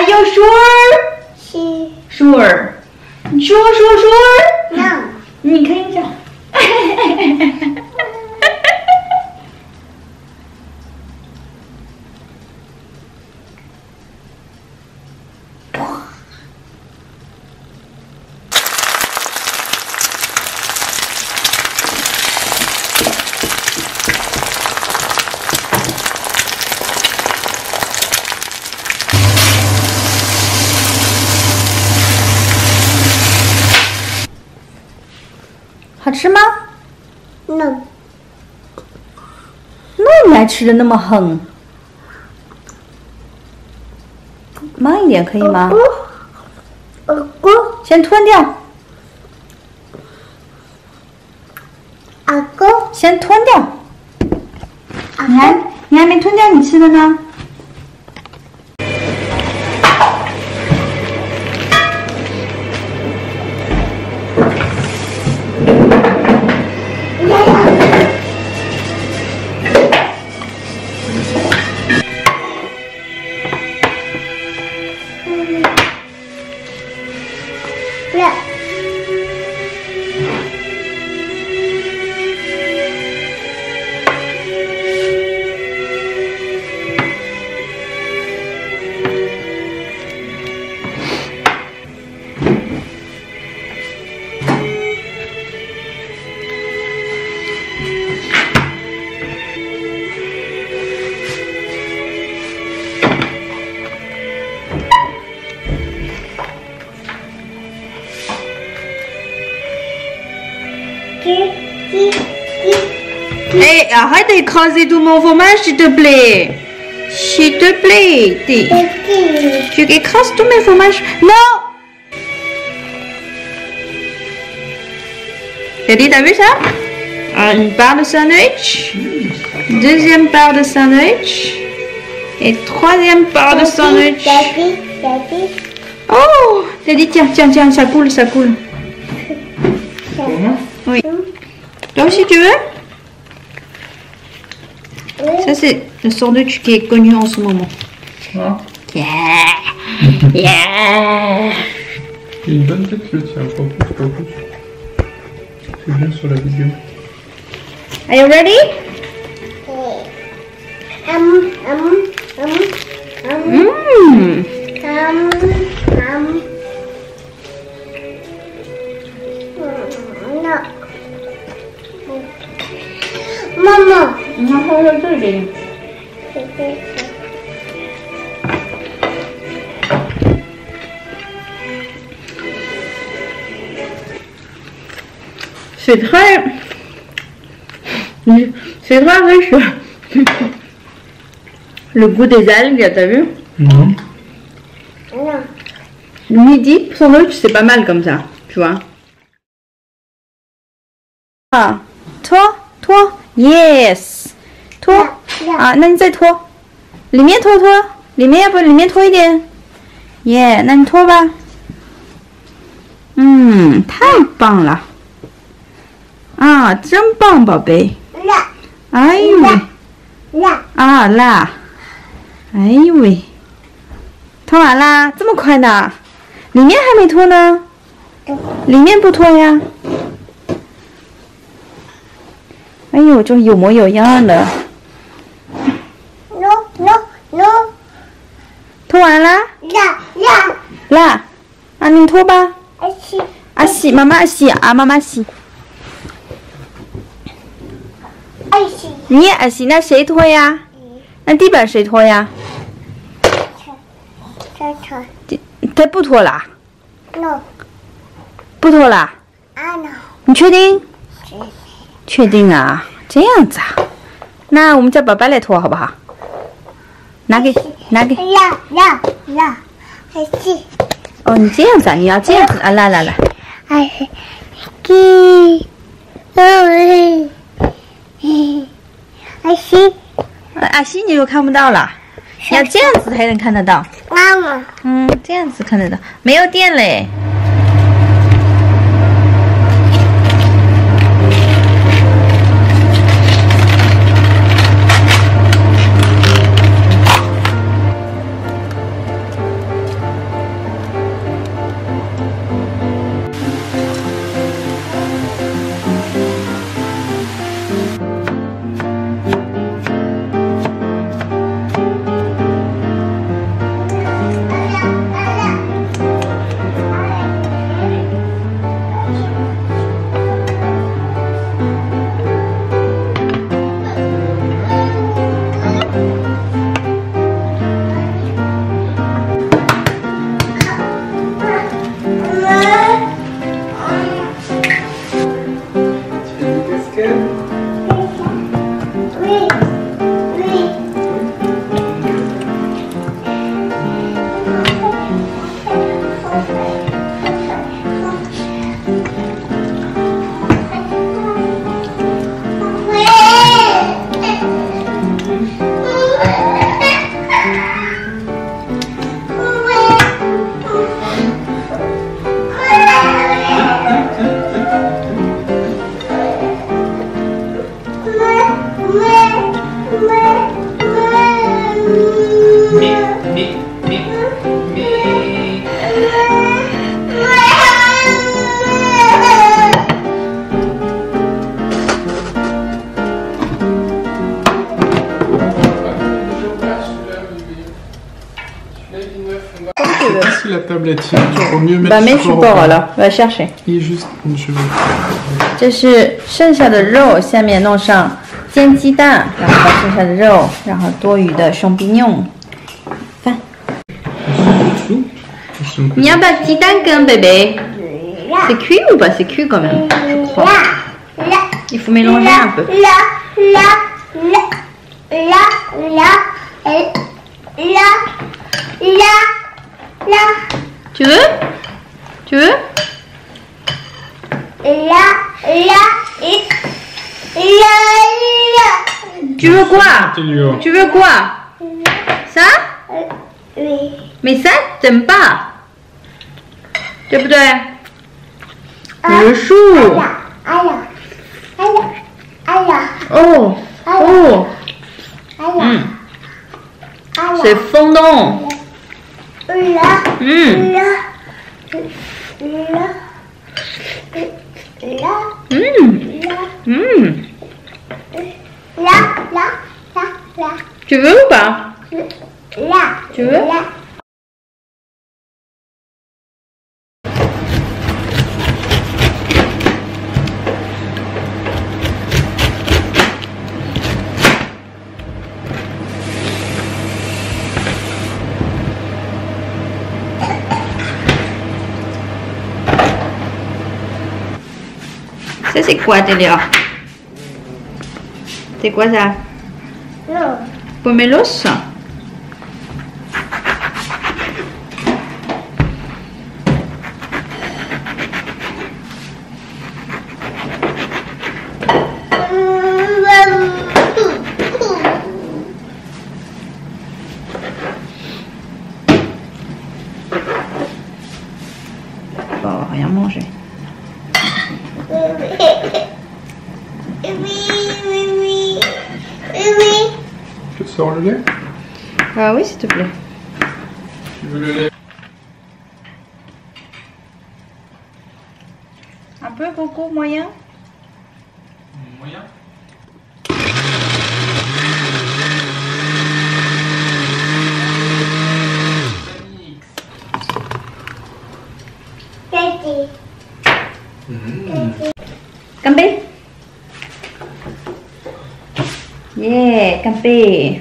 you sure? Sure. Sure. No. 你看一下。好吃吗？ No. 那么爱吃的那么横，慢一点可以吗？先吞掉，先吞掉。你还没吞掉你吃的呢。Eh, arrête d'écraser tout mon fromage, s'il te plaît. S'il te plaît. Tu écrases tous mes fromages. Non. Daddy, t'as vu ça? Une part de sandwich. Deuxième part de sandwich. Et troisième part de sandwich. Oh, Daddy, tiens, ça coule. Oui. Toi aussi, tu veux? Ça, c'est le sandwich qui est connu en ce moment. Ah. Yeah. Il y a une bonne texture, tiens, pas plus. C'est bien sur la vidéo. Are you ready? Mama. 然后在这里。C'est très riche. Le goût des algues, t'as vu? Non. Le midi, sandwich, c'est pas mal comme ça, tu vois. Ah, toi, yes. 拖啊，那你再拖，里面拖，里面要不里面拖一点，耶，那你拖吧。太棒了，啊，真棒，宝贝。哎呦喂，啊辣，哎呦喂，拖完啦，这么快呢？里面还没拖呢，里面不拖呀。哎呦，这有模有样的。 No. 拖完啦？辣，啊，你拖吧。洗，妈妈洗啊，妈妈洗。你也洗，那谁拖呀？那地板谁拖呀？他不拖啦？ No. 不拖啦？ No. 你确定？确定啊？这样子啊？那我们叫宝宝来拖好不好？拿给。哦，你这样子啊？你要这样子啊？来。阿西你又看不到了，要这样子才能看得到。 妈妈。 这样子看得到，没有电嘞。 la tablette? Sinon, tu au mieux mettre Bah mets support了，我要chercher。 Il est juste une cheveux. 这是剩下的肉，下面弄上煎鸡蛋，然后把剩下的肉，然后多余的熊鼻妞饭。你要把鸡蛋跟bébé c'est cuit ou pas? C'est cuit quand même, je crois. Il faut mélanger un peu. Tu veux? Tu veux? Tu veux quoi? Tu veux quoi? Ça? Mais ça, t'aimes pas? 对不对？树。哦哦。c'est fondant. Tu veux ou pas? Tu veux? Ça c'est quoi Téléa? C'est quoi ça? Pomelos? Bon, on va rien manger. Je te sors le lait? Ah oui, s'il te plaît. Tu veux le lait? Un peu coco moyen? Moyen. Campé. Yeah, campé.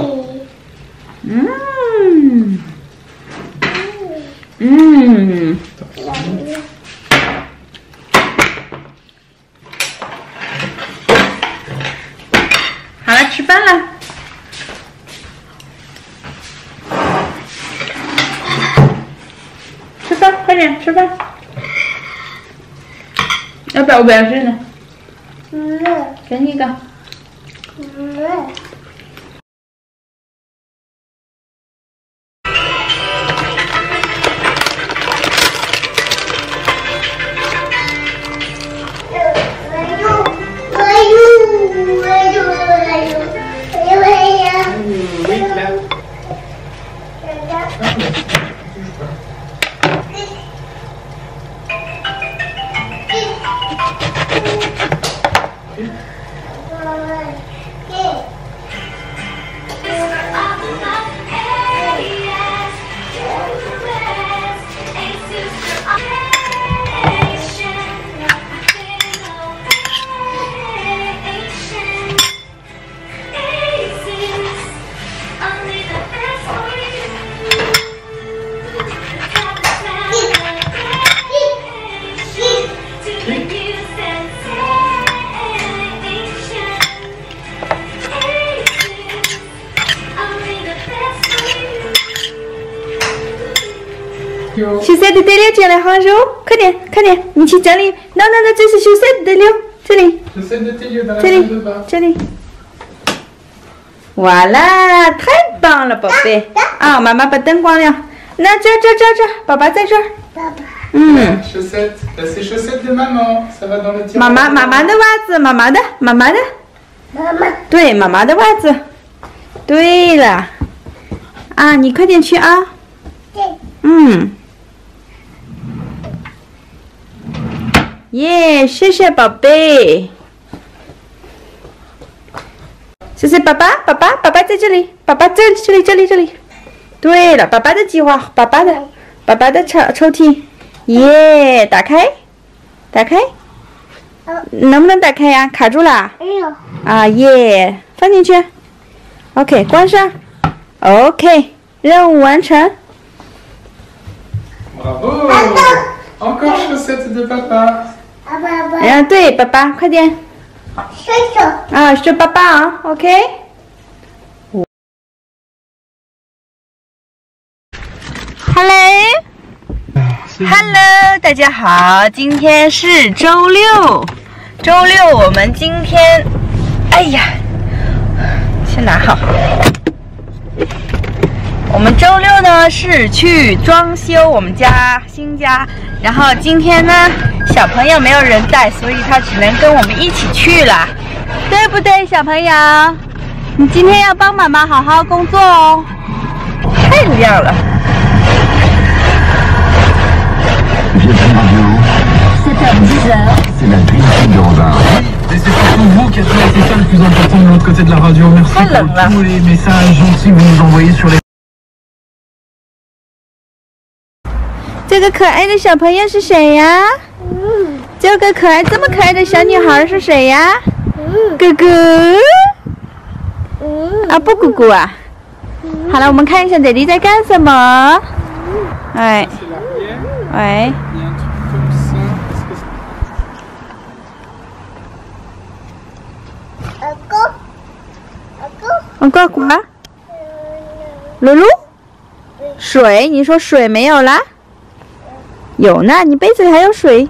好了，吃饭了。吃饭，快点吃饭。要不要我不要吃呢？给你一个。羞涩的德六进来好肉，快点快点，你去这里，那，这是羞涩的德六，这里，这里，哇啦，太棒了，宝贝！啊，妈妈把灯关了，那这，爸爸在这儿。 Chaussettes, c'est chaussettes de maman, ça va dans le tiroir. 妈妈的袜子，妈妈的，对，妈妈的袜子。对了，啊，你快点去啊。耶，谢谢宝贝。谢谢爸爸在这里，爸爸这里。对了，爸爸的计划，爸爸爸爸的抽屉，耶，打开，打开，能不能打开呀？卡住了。 哎呦。 啊耶，放进去。OK， 关上。OK， 任务完成。 Bravo! Encore chaussettes de papa. 对，爸爸，快点。 伸手。 啊，是爸爸啊 ，OK。Hello， 大家好，今天是周六。周六我们今天，哎呀，先拿好。我们周六呢是去装修我们家新家，然后今天呢小朋友没有人带，所以他只能跟我们一起去了，对不对，小朋友？你今天要帮妈妈好好工作哦。太亮了。 C'est la grille de Robin. Et c'est surtout vous qui êtes là, c'est ça le plus important de l'autre côté de la radio. Merci pour tous les messages gentils que vous nous envoyez sur les... 这个可爱的小朋友是谁呀？这个这么可爱的小女孩是谁呀？哥哥？啊，不姑姑啊。好了，我们看一下爹地在干什么。哎，喂。哥哥，露露，水？你说水没有啦？有呢，你杯子里还有水。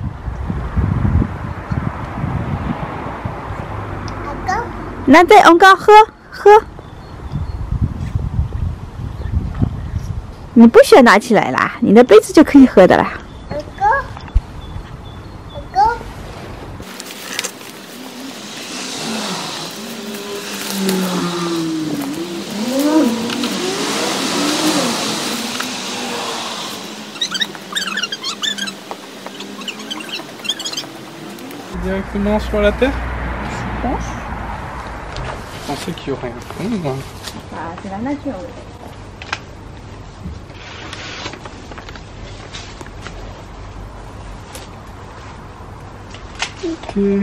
那再喝。你不需要拿起来啦，你的杯子就可以喝的啦。 Directement sur la terre? Je pense. Je pensais qu'il y aurait un fond, moi. Ah, c'est la nature. Ok.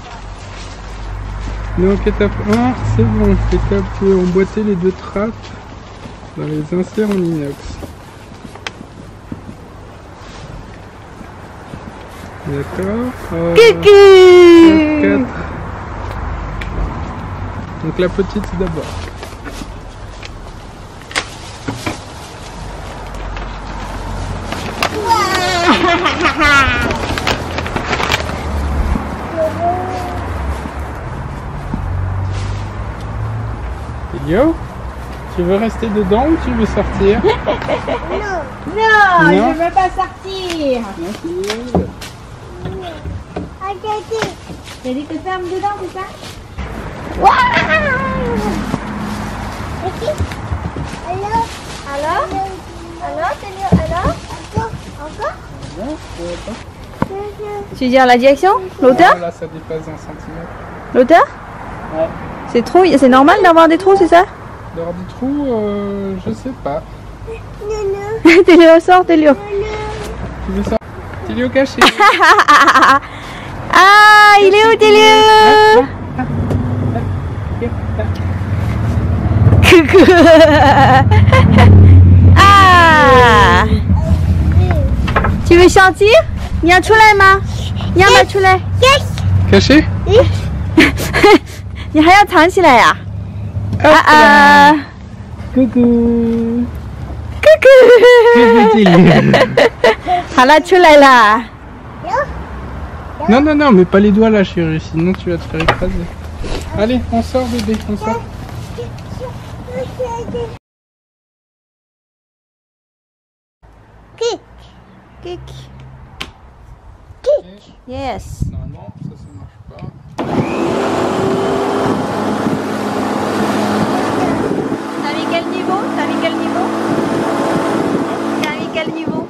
Donc étape 1, c'est bon. Étape 2, emboîter les deux trappes dans les inserts en inox. D'accord. 4. Donc la petite d'abord. Elio, tu veux rester dedans ou tu veux sortir? Non, je veux pas sortir. Daddy te ferme dedans, c'est ça? Tu dis à la direction? L'auteur? Là, ça dépasse 1 centimètre. L'auteur? Ouais. C'est trop, c'est normal d'avoir des trous, c'est ça? D'avoir des trous, je sais pas. Télio, sors, Télio. Tu veux ça? Télio caché. Ah, il est où, Télio? Coucou. Ah. Tu veux sortir? 你要出来吗？你要不要出来？ Caché? 你还要藏起来呀？啊！ Coucou. 好了，出来了。 Non, non, non, mets pas les doigts là, chérie, sinon tu vas te faire écraser. Allez, on sort, bébé, on sort. Kick. Yes. Normalement, ça marche pas. T'as mis quel niveau? T'as mis quel niveau? T'as mis quel niveau?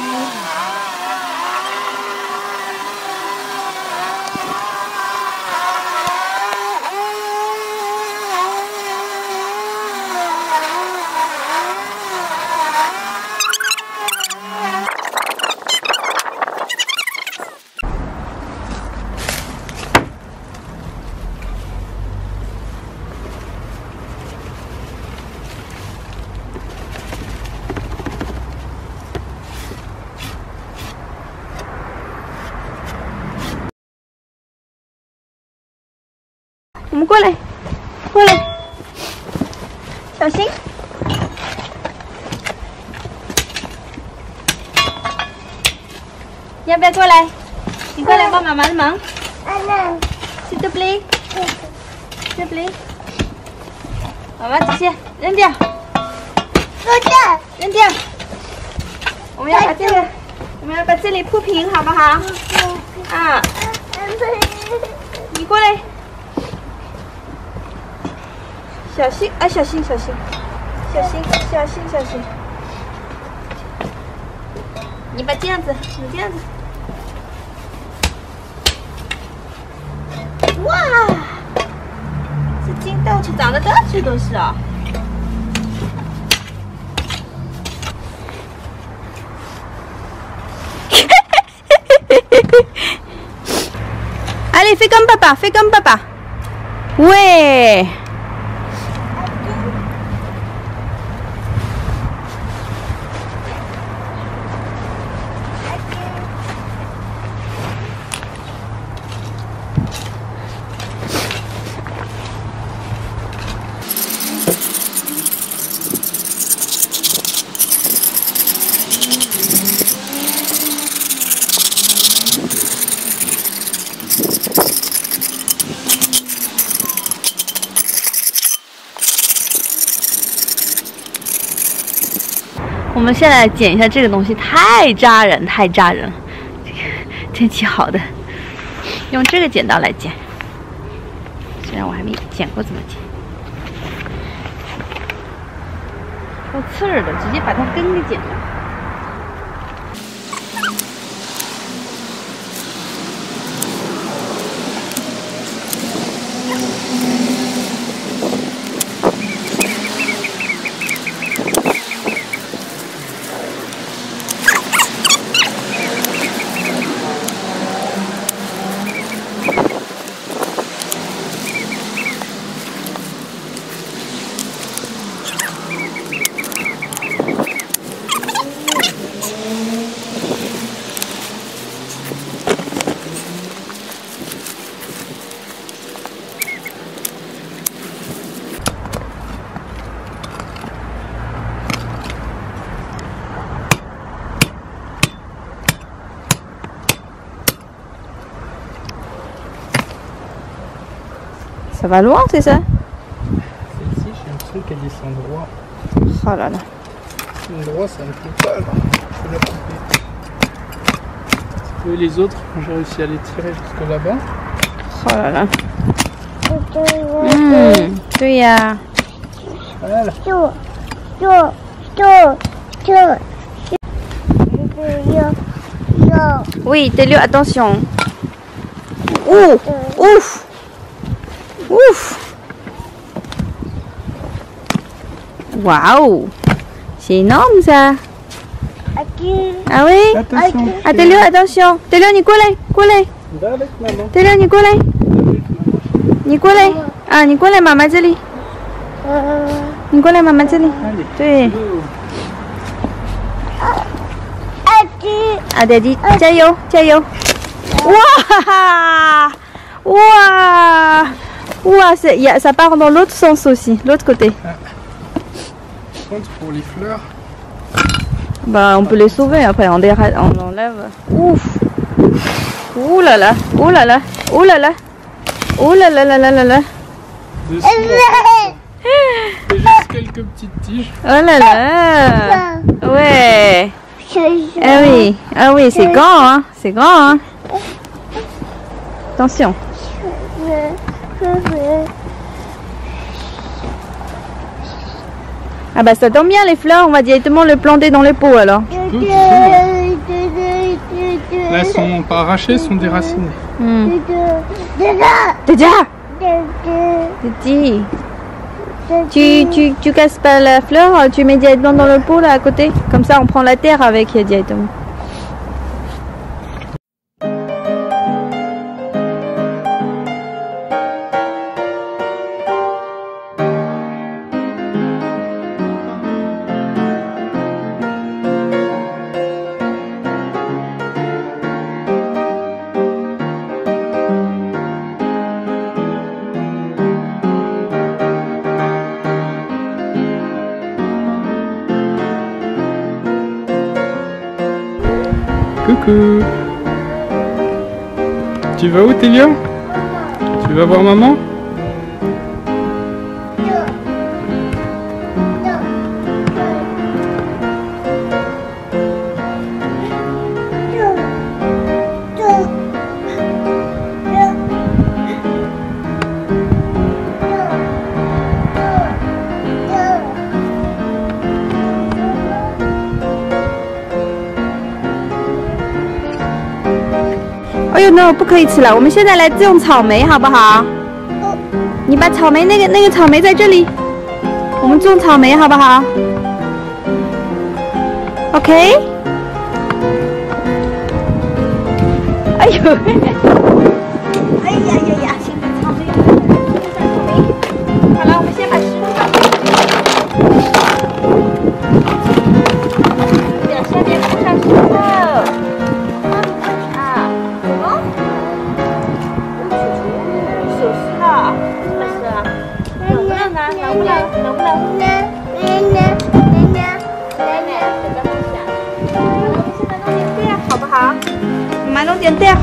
我们过来，过来，小心！要不要过来？你过来帮妈妈的忙。s'il te plaît， s'il te plaît。妈妈这些扔掉，扔掉。我们要把这个，我们要把这里铺平，好不好？啊，你过来。 小心啊！小心，小心，小心，小心，小心！你把这样子，你这样子。哇，这金到处长得到处都是啊！Allez, fais comme papa, fais comme papa. Ouais.我们现在剪一下这个东西，太扎人，太扎人了。天气好的，用这个剪刀来剪。虽然我还没剪过怎么剪，够刺儿的，直接把它根给剪了。 Ça va loin, c'est ça? Celle-ci, j'ai l'impression qu'elle descend droit. Oh là là. Droit, ça ne plaît pas, alors je vais la couper. Et les autres, j'ai réussi à les tirer jusque là-bas. Oh là là. Oui, ya. Voilà. Oui, Télio, attention. Ouh, ouf. Ouf! Waouh! C'est énorme ça! Ah oui? Attention! Ah, Télio, attention! Télio, Nicolas! Nicolas! Va avec maman. Télio, Nicolas! Nicolas! Ah, Nicolas, maman,这里. Nicolas, maman, 这里. Allez. 对。啊，爹地，加油，加油！哇！哇! Ouah, ça part dans l'autre sens aussi, l'autre côté. Par contre, pour les fleurs... Bah, on peut les sauver après, on enlève. Ouf! Ouh là là! Ouh là là! Ouh là là! Ouh là là là là là là! Dessus, c'est juste quelques petites tiges. Oh là là! Ouais! Ah oui, c'est grand, hein! C'est grand, hein! Attention! Ah bah ça tombe bien les fleurs, on va directement le planter dans les pots alors. Là, elles sont pas arrachées, elles sont déracinées. Tu casses pas la fleur, tu mets directement dans le pot là à côté. Comme ça, on prend la terre avec directement. Coucou. Tu vas où, Télio? Tu vas voir maman? 哎呦 no， 不可以吃了。我们现在来种草莓，好不好？你把草莓那个草莓在这里，我们种草莓，好不好 ？OK。哎呦！哎呀呀呀！现在草莓，好了，我们先把食物放进去。下面铺上石头。 妈弄点掉。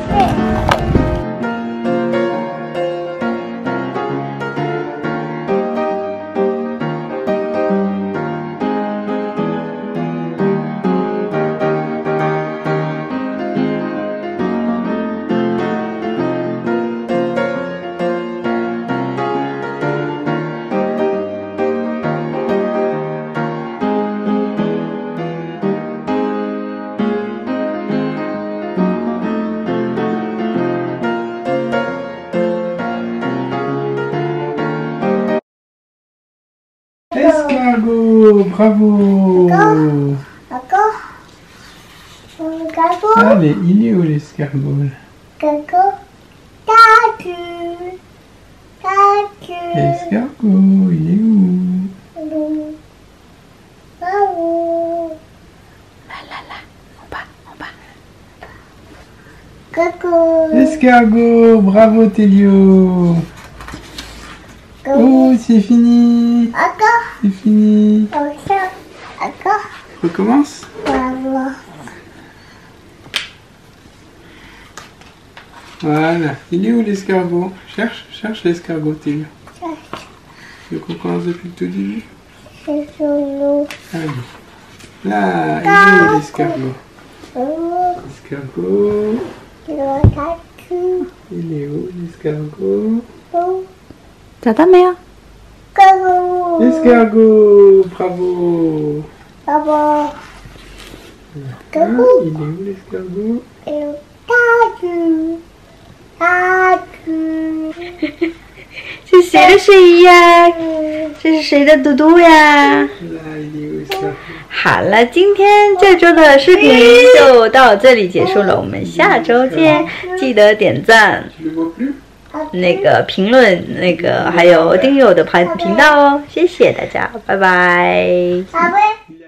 Escargot, bravo. Allez, il est où l'escargot? Escargot, il est où? Là, en bas. Escargot, bravo Télio. Oh, c'est fini. C'est fini. Recommence. Voilà. Il est où l'escargot? Cherche l'escargot, Télio. Tu veux qu'on commence depuis le tout début? Allez. Là, il est où l'escargot? L'escargot. Il est où l'escargot? 找到没有？ Escargot, bravo. Ah, il est où l'escargot? 是谁的睡衣呀？这是谁的嘟嘟呀？ Là, il est où l'escargot? 好了，今天这周的视频就到这里结束了，我们下周见，记得点赞。 Tu le vois plus? 那个评论，还有订阅我的频道哦，谢谢大家，拜拜。